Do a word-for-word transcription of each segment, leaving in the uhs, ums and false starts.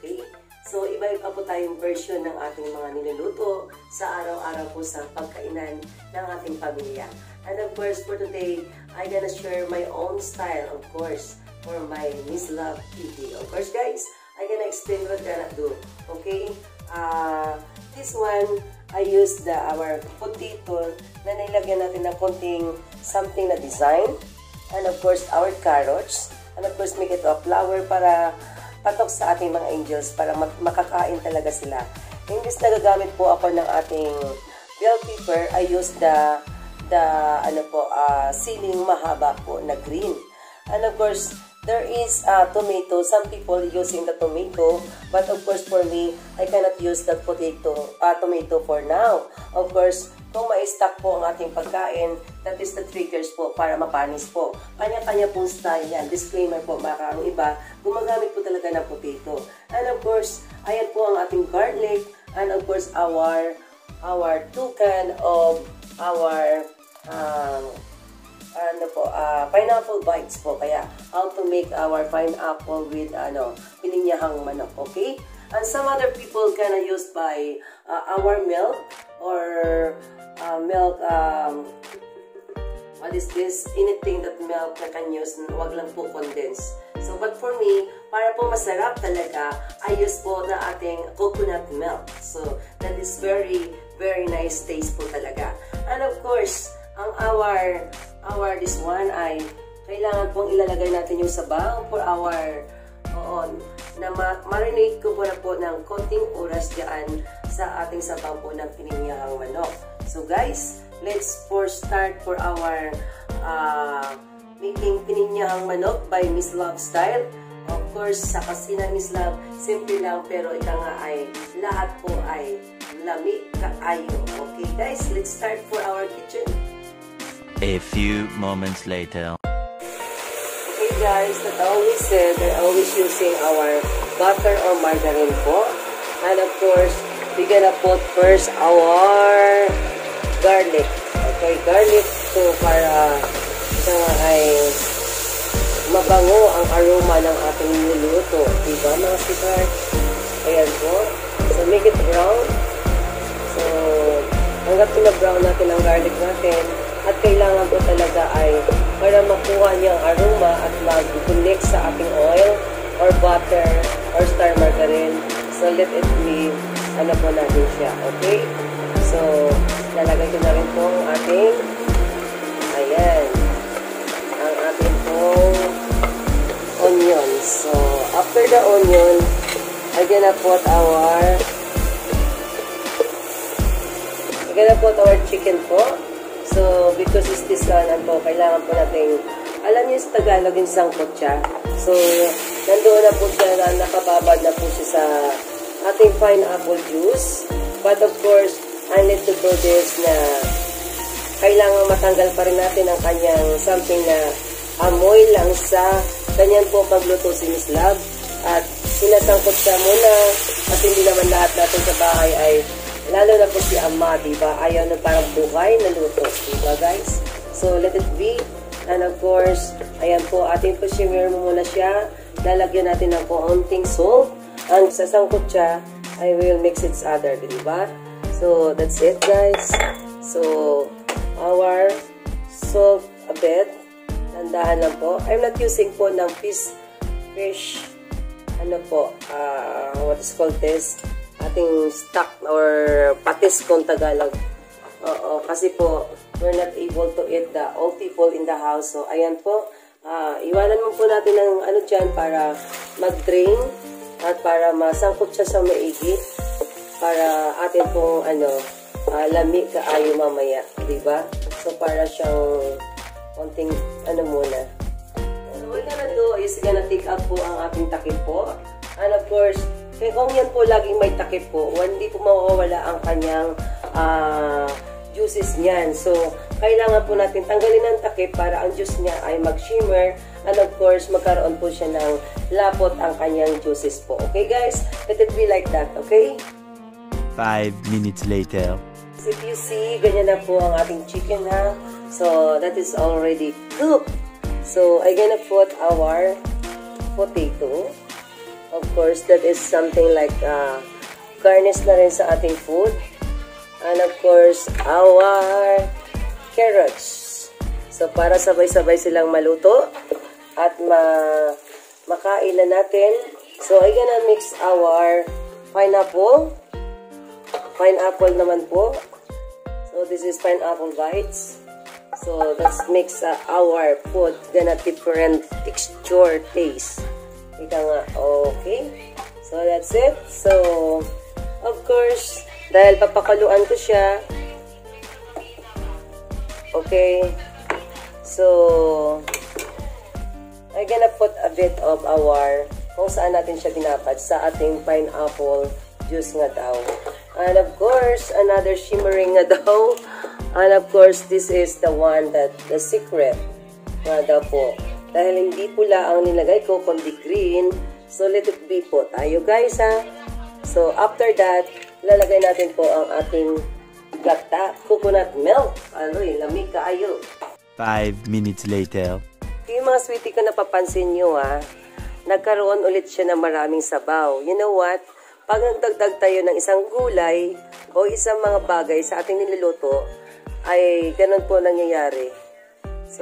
Okay? So, iba-iba po tayong version ng ating mga niluluto sa araw-araw po sa pagkainan ng ating pamilya. And of course, for today, I'm gonna share my own style, of course, for my Miss Love T V. Of course, guys, I'm gonna explain what I'm gonna do. Okay? Uh, this one, I use the our potato na nilagyan natin ng konting something na design. And of course, our carrots. And of course, make it a flour para patok sa ating mga angels para makakain talaga sila. Imbis na gagamit po ako ng ating bell pepper, I use the the ano po, uh, siling mahaba po na green. And of course, there is uh, tomato. Some people using the tomato, but of course for me, I cannot use the potato, uh, tomato for now. Of course, kung ma-stock po ang ating pagkain, that is the triggers po para mapanis po. Kanya-kanya pong style yan. Disclaimer po, baka ang iba, gumagamit po talaga ng potato. And of course, ayan po ang ating garlic. And of course, our our two can of our um, ano po, uh, pineapple bites po. Kaya, how to make our pineapple with ano, pininyahang manok, okay? And some other people can use by uh, our milk or uh, milk, um, what is this? Anything that milk na can use, wag lang po condense. So, but for me, para po masarap talaga, I use po na ating coconut milk. So, that is very, very nice taste po talaga. And of course, ang our, our this one ay, kailangan pong ilalagay natin yung sabaw for our, oo, na ma-marinate ko po na po ng konting oras dyan sa ating sabaw po ng pininyahang manok. So guys, let's for start for our uh, making pininyahang manok by Miss Love style. Of course, sa kasi na Miss Love, simple lang pero ika nga ay lahat po ay lami kaayo. Okay guys, let's start for our kitchen. A few moments later. Okay guys, that always said, they're always using our butter or margarine po. And of course, we're gonna put first our garlic. Okay, garlic so para siya ay mabango ang aroma ng ating niluluto. Diba mga sikar? Ayan po. So make it brown. So, hanggang pina-brown natin ang garlic natin. At kailangan po talaga ay para makuha niya ang aroma at mag-connect sa ating oil or butter or star margarine. So, let it be, ano po natin siya. Okay? So, lalagay ko na rin po ang ating, ayan, ang ating pong onion. So, after the onion, I'm gonna put our, I'm gonna put our chicken po. So, because it's this one, po, kailangan po natin, alam niyo sa Tagalog yung sangkot siya. So, nandoon na po siya, na nakababad na po siya sa ating pineapple juice. But of course, I need to do this na kailangan matanggal pa rin natin ang kanyang something na amoy lang sa ganyan po pagluto si Miss Love. At sinasangkot siya muna at hindi naman lahat natin sa bahay ay lalo na po si Ama, diba? Ayaw na parang buhay na luto, diba guys? So, let it be. And of course, ayan po, ating po-shimmer mo muna siya. Lalagyan natin ng konting salt. Ang sasangkot siya, I will mix it other, diba? So, that's it guys. So, our salt a bit. Nandahan lang po. I'm not using po ng fish, fish, ano po, uh, what is called this? Ating stock or patis kung Tagalog. Oo, kasi po, we're not able to eat the old people in the house. So, ayan po. Uh, iwanan mo po natin ng ano dyan para mag-drain at para masangkot siya sa maigi. Para atin pong ano, uh, lami kaayo mamaya. Diba? So, para siyang konting ano muna. So, what we're gonna do is gonna take out po ang ating takip po. And of course, kaya kung yan po laging may takip po, hindi po mawawala ang kanyang uh, juices niyan. So, kailangan po natin tanggalin ang takip para ang juice niya ay mag-shimmer. And of course, magkaroon po siya ng lapot ang kanyang juices po. Okay guys? Let it be like that. Okay? Five minutes later. So, if you see, ganyan na po ang ating chicken ha. So, that is already cooked. So, I'm gonna put our potato. Of course, that is something like uh, garnish na rin sa ating food. And of course, our carrots. So, para sabay-sabay silang maluto at ma makain na natin. So, I'm gonna mix our pineapple. Pineapple naman po. So, this is pineapple bites. So, let's mix uh, our food. Gonna different texture, taste. Ika nga, okay. So, that's it. So, of course, dahil papakaluan ko siya. Okay. So, I'm gonna put a bit of our, kung saan natin siya binabad, sa ating pineapple juice nga daw. And of course, another shimmering nga daw. And of course, this is the one that, the secret nga daw po. Dahil hindi pula ang nilagay ko, kundi green. So, let it be po tayo guys ha. So, after that, lalagay natin po ang ating gata, coconut milk. Ano eh, lamig kaayo. Five minutes later. Yung mga sweetie ko napapansin nyo ha, nagkaroon ulit siya ng maraming sabaw. You know what? Pag nagdagdag tayo ng isang gulay o isang mga bagay sa ating niluluto, ay ganun po nangyayari. So,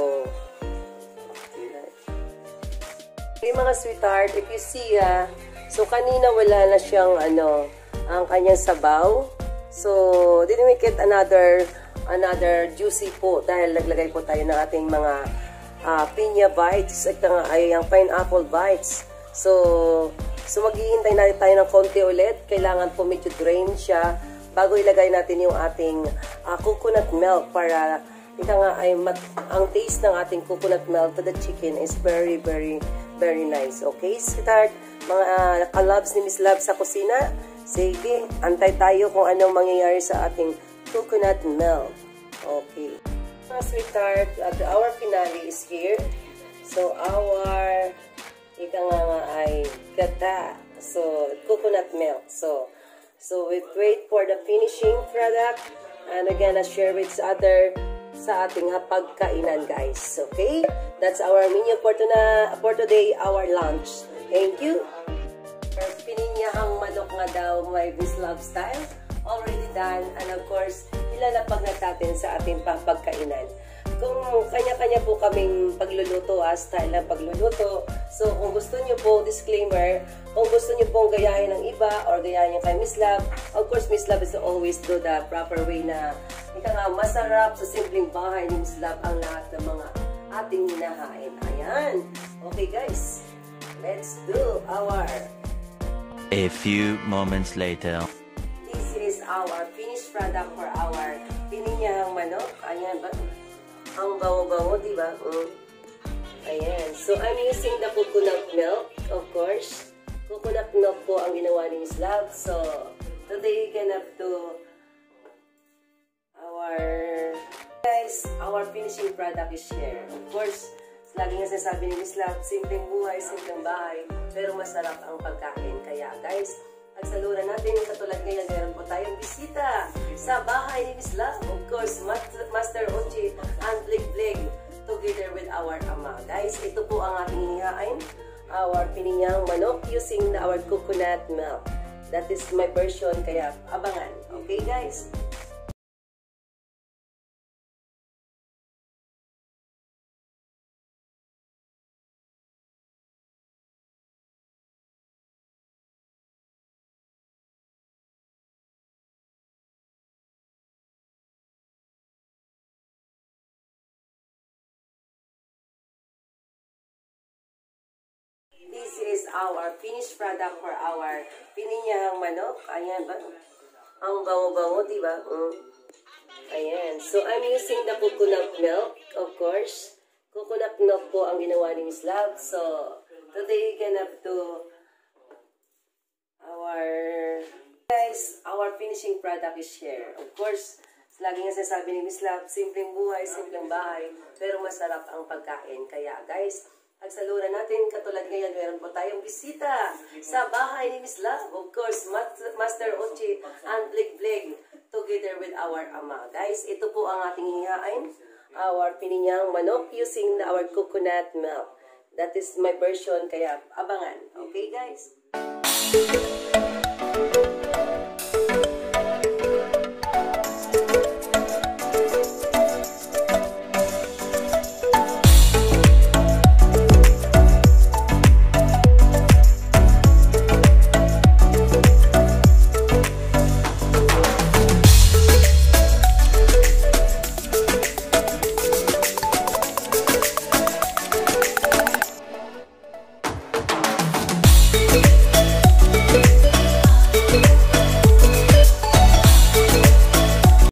yung mga sweetheart, if you see ha, so kanina wala na siyang ano, ang kanyang sabaw. So, didn't make it another, another juicy po dahil naglagay po tayo ng ating mga uh, pinya bites at nga ay ang pineapple bites. So, so maghihintay natin tayo ng konti ulit. Kailangan po medyo drain siya bago ilagay natin yung ating uh, coconut milk para ika nga ay mat ang taste ng ating coconut milk to the chicken is very, very, very nice. Okay, sweetheart? Mga uh, kalabs ni Miss Love sa kusina, sige, antay tayo kung anong mangyayari sa ating coconut milk. Okay. Mga sweetheart, uh, our finale is here. So, our ika nga nga ay gata. So, coconut milk. So, so we wait for the finishing product and again, I share with other sa ating hapagkainan, guys. Okay? That's our menu for, tuna, for today, our lunch. Thank you. Pininyahang manok nga daw, my Miss Love style. Already done. And of course, ilalapag na natin sa ating papagkainan. Kung kanya-kanya po kaming pagluluto, ah, style ng pagluluto. So, kung gusto nyo po, disclaimer, kung gusto nyo pong gayahin ng iba or gayahin nyo kay Miss Love, of course, Miss Love is to always do the proper way na ika nga, masarap sa simpleng bahay ni Miss Love ang lahat ng mga ating hinahain. Ayan. Okay, guys. Let's do our... A few moments later. This is our finished product for our pininyahang manok. Ayan ba? Ang bango-bango, di ba? Mm. Ayan. So, I'm using the coconut milk, of course. Coconut milk po ang ginawa ni Miss Love. So, today, you can have to our... Guys, our finishing product is here. Of course, lagi nga sinasabi ni Miss Love, simpleng buhay, simpleng bahay, pero masarap ang pagkain. Kaya, guys, pagsaluran natin yung katulad ngayon, meron po tayong bisita sa bahay ni Miss Love. Of course, Master Ochi and Blig Blig together with our ama. Guys, ito po ang ating hihain. Our pininyang manok using our coconut milk. That is my version, kaya abangan. Okay, guys? This is our finished product for our pininyahang manok. Ayan ba? Ang bango-bango, di ba? Mm. Ayan. So, I'm using the coconut milk, of course. Coconut milk po ang ginawa ni Miss Love. So, today, you can have to our... Guys, our finishing product is here. Of course, lagi nga sinasabi ni Miss Love, simpleng buhay, simpleng bahay, pero masarap ang pagkain. Kaya, guys, pagsaluran natin, katulad ngayon, meron po tayong bisita sa bahay ni Miss Love. Of course, Master Ochi and Blig Blig together with our ama. Guys, ito po ang ating hihain. Our pininyang manok using our coconut milk. That is my version, kaya abangan. Okay? Okay, guys?